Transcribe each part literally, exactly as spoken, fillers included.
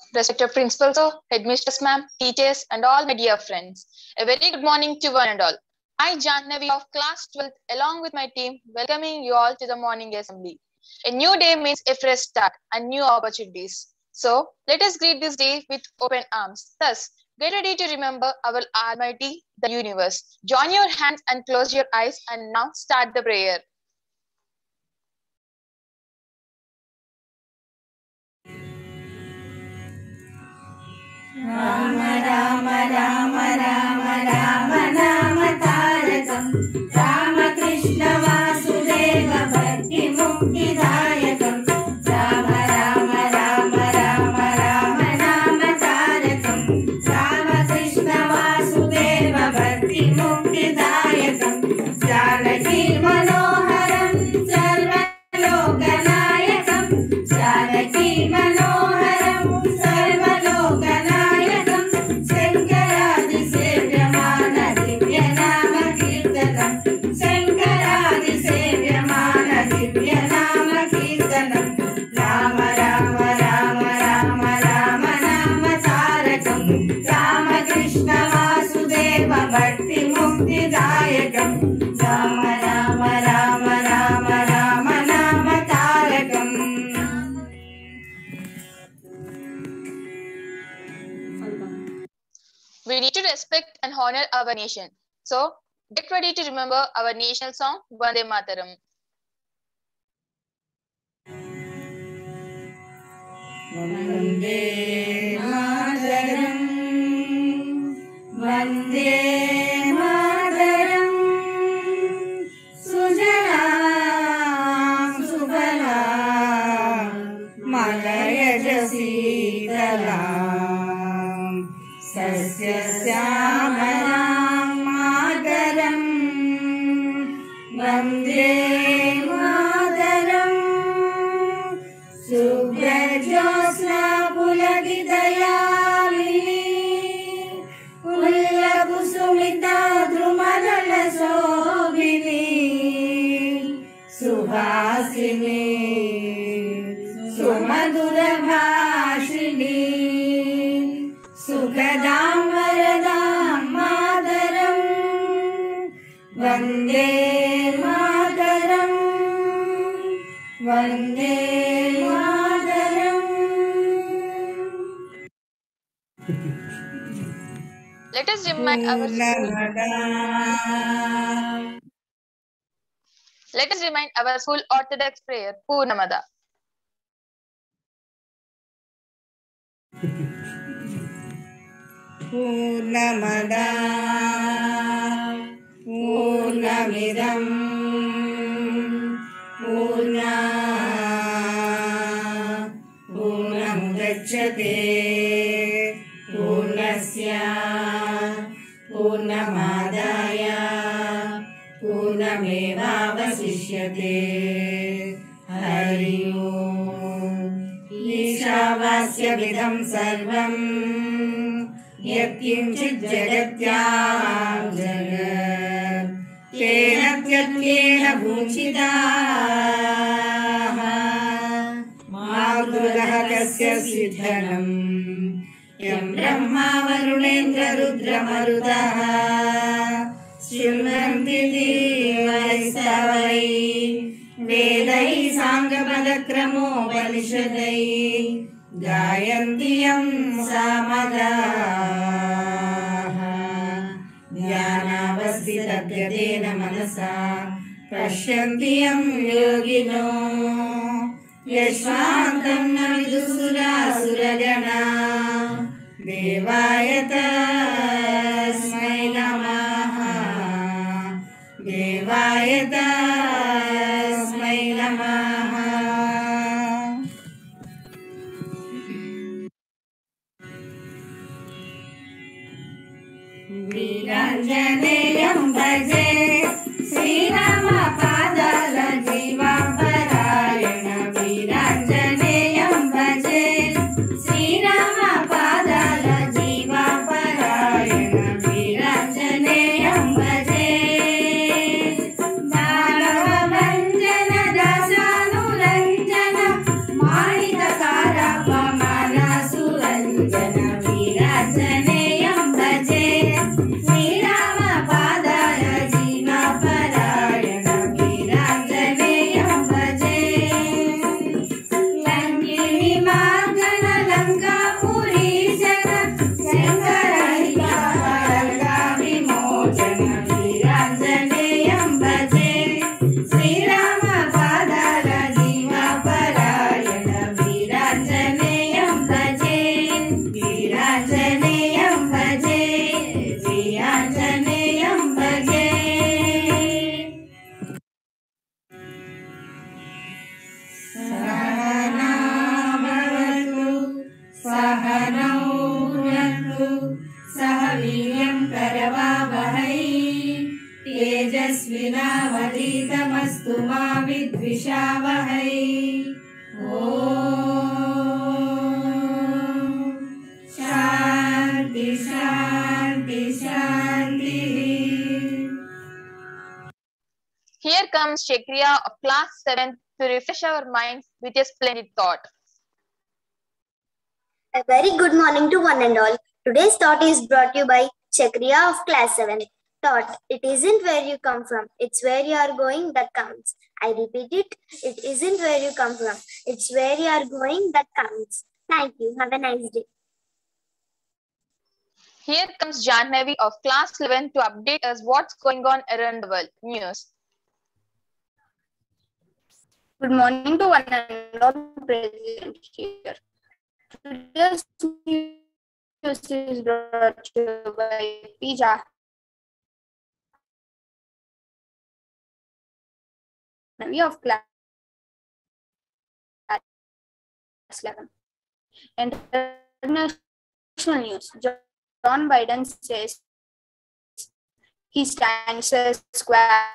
Respected principal sir, headmistress ma'am, teachers, and all my dear friends. A very good morning to one and all. I, Jannavi of class twelfth, along with my team, welcoming you all to the morning assembly. A new day means a fresh start and new opportunities. So let us greet this day with open arms. Thus, get ready to remember our Almighty, the universe. Join your hands and close your eyes, and now start the prayer. Rama Rama Rama Rama Rama Nama Tarakam Rama Krishna Vasudeva Bhakti Mukti Dayakam Rama Rama Rama Rama Rama Nama Tarakam Rama Krishna Vasudeva Bhakti Mukti Dayakam Janaki Manoharam Sarva Lokanayakam Janaki Manoharam Sarva Lokanayakam Sankaradi Sevyamana Divya Nama Kirtanam Sankaradi Sevyamana Divya Nama Kirtanam Rama Rama Rama Rama Rama Nama Tarakam Rama Krishna Vasudeva Bhakti Mukti Dayakam Rama Rama Rama Rama Rama Nama Tarakam. We need to respect and honor our nation. So get ready to remember our national song, Vande Mataram. Vande Mataram Vande Mataram Sujalam Subalam Malayaj Sitalam Sasya Syamaram Mataram Vande Mataram Subrajosna Puladidayamini Ullakusumita Drumadala Sobhini Subhasini Sumadura Bhashini Sukhadam Varadam Mataram Vande Mataram Vande Mataram. Let us remind our Let us remind our full orthodox prayer, Purnamada. Purnamada Purnamidam Purna Purnamudachyate Purnasya Purnamadaya Purnamevavasishyate Hari Om Ishavasya Vidam Sarvam Yatkinchit Jagatyam Jagat Tena Tyatyena Bhunchitaha Madhurah Kasya Siddhanam Yam Brahma Varunendra Rudra Marudaha Shrimranti Divaistavai Vedai Sangapadkramo Panishadai Gayantiyam Samadaha Dhyanavastitadhyatena Manasa Pashyantiyam Yogino Yashvantam Navidusura Suragana Devaya Tasmai Namaha Devaya Tasmai Namaha. Viranjaneyam bhaje Sri Rama Padala Jiva Parayana Viranjaneyam bhaje Sri Rama Padala Jiva Parayana Viranjaneyam bhaje Dhanava Vanjana Dasanuranjana Manita Karapa Mana Suranjana सहनौ भुनक्तु सह वीर्यं करवावहै तेजस्विनावधीतमस्तु मा विद्विषावहै। ॐ शान्ति शान्ति शान्तिः। Here comes Shakriya of class seven to refresh our minds with a splendid thought. A very good morning to one and all. Today's thought is brought to you by Shakriya of class seven. Thought: it isn't where you come from, it's where you are going that counts. I repeat it, it isn't where you come from, it's where you are going that counts. Thank you. Have a nice day. Here comes Janhavi of class eleven to update us what's going on around the world. News. Good morning to one and all present here. Today's news is brought to you by P. Jahnavi of class eleven. International news. John Biden says he stands squarely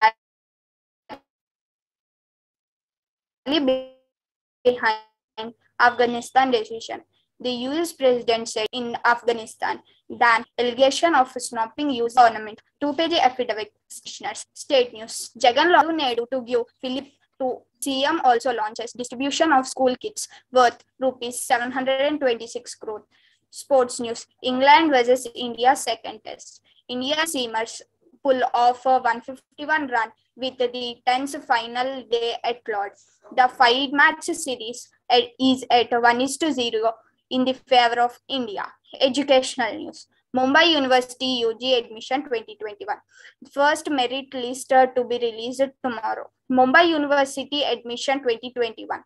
behind Afghanistan decision. The U S president said in Afghanistan that allegation of snobbing U S government. Two-page affidavit. State news. Jagan Nedu to give Philip to C M also launches distribution of school kits worth rupees seven hundred twenty-six crore. Sports news. England versus India second test. India seamers pull off a one fifty-one run with the tenth final day at Lord's. The five-match series is at one is to zero in the favor of India. Educational news. Mumbai University U G admission twenty twenty-one. First merit list to be released tomorrow. Mumbai University admission twenty twenty-one.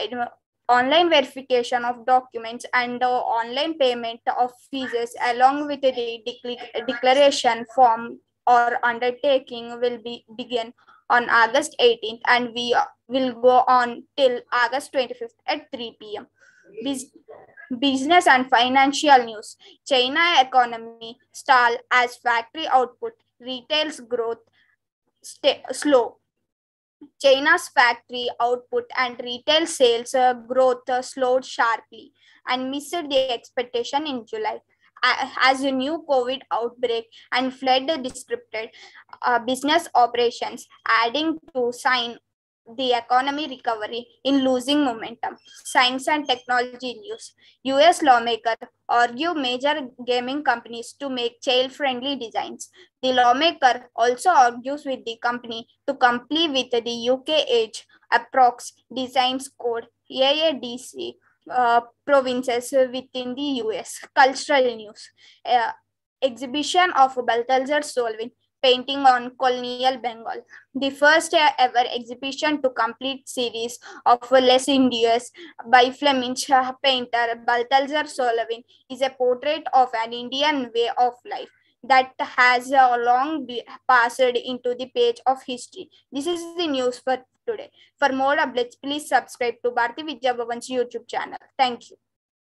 Online verification of documents and the online payment of fees along with the de- declaration form or undertaking will be begin on August eighteenth and we will go on till August twenty-fifth at three p m Bus- business and financial news. China economy stall as factory output, retail's growth stay slow. China's factory output and retail sales uh, growth uh, slowed sharply and missed the expectation in July. As a new COVID outbreak and flood disrupted uh, business operations, adding to sign the economy recovery in losing momentum. Science and technology news. U S lawmakers argue major gaming companies to make child-friendly designs. The lawmaker also argues with the company to comply with the U K Age Approx Designs Code A A D C uh, provinces within the U S. Cultural news. Uh, exhibition of Balthazar Solvin painting on colonial Bengal. The first ever exhibition to complete series of Les Indies by Flemish painter Balthazar Solvin is a portrait of an Indian way of life that has long passed into the page of history. This is the news for today. For more updates, please subscribe to Bharati Vidya Bhavan's YouTube channel. Thank you.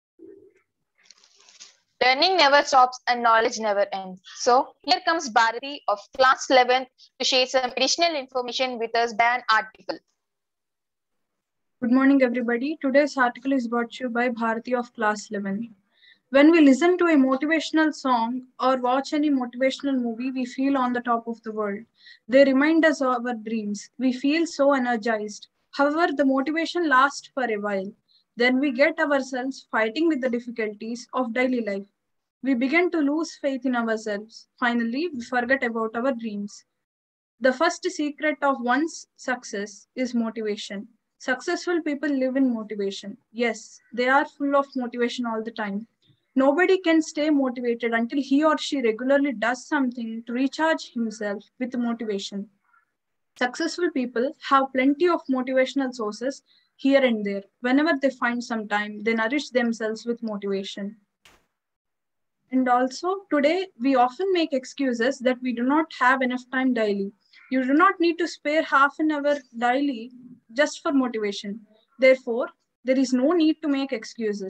Learning never stops and knowledge never ends. So here comes Bharati of class eleven to share some additional information with us by an article. Good morning, everybody. Today's article is brought to you by Bharati of class eleven. When we listen to a motivational song or watch any motivational movie, we feel on the top of the world. They remind us of our dreams. We feel so energized. However, the motivation lasts for a while. Then we get ourselves fighting with the difficulties of daily life. We begin to lose faith in ourselves. Finally, we forget about our dreams. The first secret of one's success is motivation. Successful people live in motivation. Yes, they are full of motivation all the time. Nobody can stay motivated until he or she regularly does something to recharge himself with motivation. Successful people have plenty of motivational sources here and there. Whenever they find some time, they nourish themselves with motivation. And also, today, we often make excuses that we do not have enough time daily. You do not need to spare half an hour daily just for motivation. Therefore, there is no need to make excuses.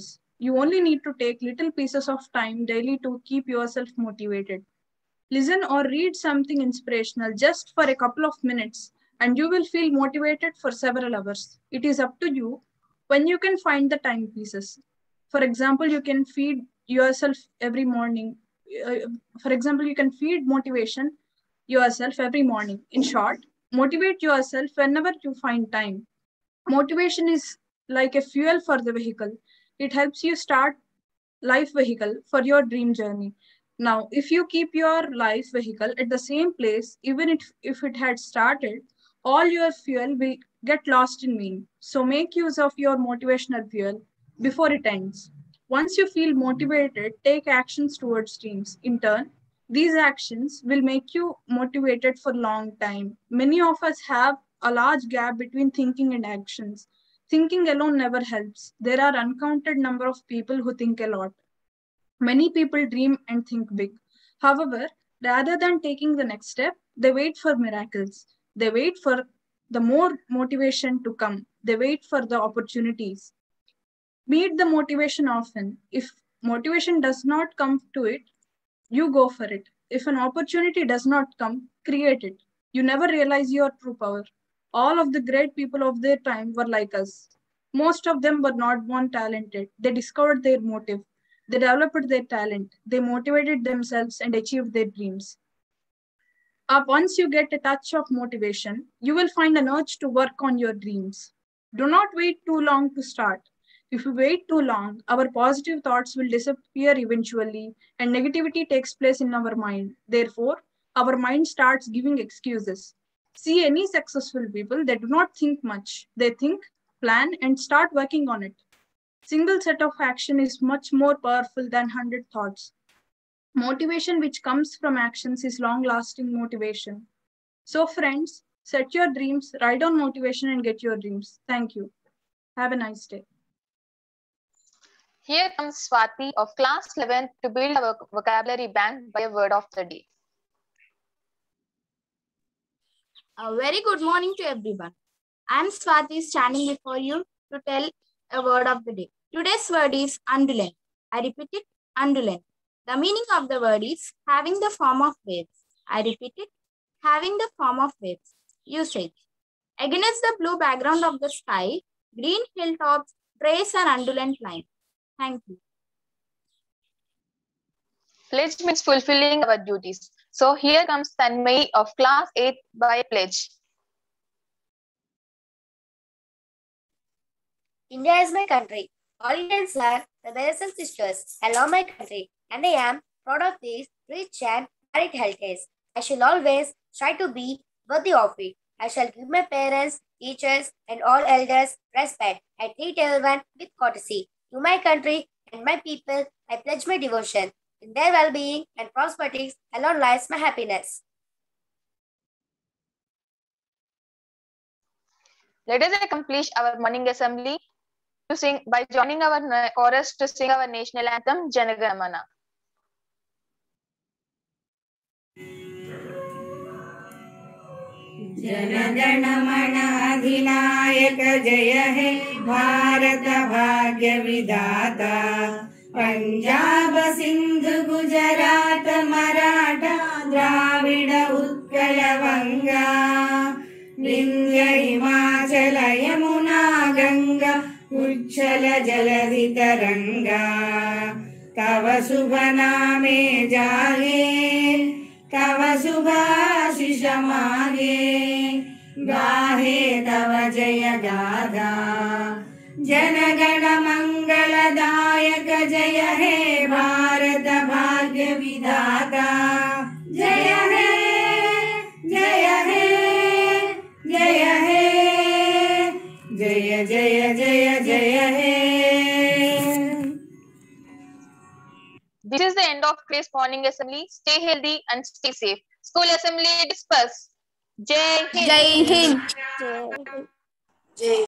You only need to take little pieces of time daily to keep yourself motivated. Listen or read something inspirational just for a couple of minutes, and you will feel motivated for several hours. It is up to you when you can find the time pieces. For example, you can feed yourself every morning. Uh, for example, you can feed motivation yourself every morning. In short, motivate yourself whenever you find time. Motivation is like a fuel for the vehicle. It helps you start life vehicle for your dream journey. Now, if you keep your life vehicle at the same place, even if, if it had started, all your fuel will get lost in vain. So make use of your motivational fuel before it ends. Once you feel motivated, take actions towards dreams. In turn, these actions will make you motivated for a long time. Many of us have a large gap between thinking and actions. Thinking alone never helps. There are uncounted number of people who think a lot. Many people dream and think big. However, rather than taking the next step, they wait for miracles. They wait for the more motivation to come. They wait for the opportunities. Meet the motivation often. If motivation does not come to it, you go for it. If an opportunity does not come, create it. You never realize your true power. All of the great people of their time were like us. Most of them were not born talented. They discovered their motive. They developed their talent. They motivated themselves and achieved their dreams. Uh, once you get a touch of motivation, you will find an urge to work on your dreams. Do not wait too long to start. If we wait too long, our positive thoughts will disappear eventually, and negativity takes place in our mind. Therefore, our mind starts giving excuses. See any successful people, they do not think much. They think, plan, and start working on it. Single set of action is much more powerful than one hundred thoughts. Motivation which comes from actions is long-lasting motivation. So friends, set your dreams, write down motivation and get your dreams. Thank you. Have a nice day. Here comes Swati of class eleven to build our vocabulary bank by a word of the day. A very good morning to everyone. I am Swati standing before you to tell a word of the day. Today's word is undulate. I repeat it, undulate. The meaning of the word is having the form of waves. I repeat it, having the form of waves. Usage. Against the blue background of the sky, green hilltops trace an undulate line. Thank you. Pledge means fulfilling our duties. So here comes Tanmay of class eight by pledge. India is my country. All Indians are my brothers and sisters. I love my country and I am proud of this rich and varied heritage. I shall always try to be worthy of it. I shall give my parents, teachers and all elders respect. I treat everyone with courtesy. To my country and my people, I pledge my devotion. In their well-being and prosperity alone lies my happiness. Let us accomplish our morning assembly to sing by joining our chorus to sing our national anthem, Jana Gana Mana. Jana Gana मन अधिनायक जय हे भारत भाग्य विधाता पंजाब सिंध गुजरात मराठा द्राविड उत्कल वंगा विंध्य हिमाचल यमुना गंगा उच्छल जलधि तरंगा तव शुभ नामे जागे तव शुभाशिष मागे गाहे तव जय गाथा जन गण मंगलदायक जय हे भारत भाग्य विधाता जय हे जय हे जय हे जय जय जय जय हे. This is the end of today's morning assembly. Stay healthy and stay safe. School assembly dispersed. Jai Hind. Jai Hind. Jai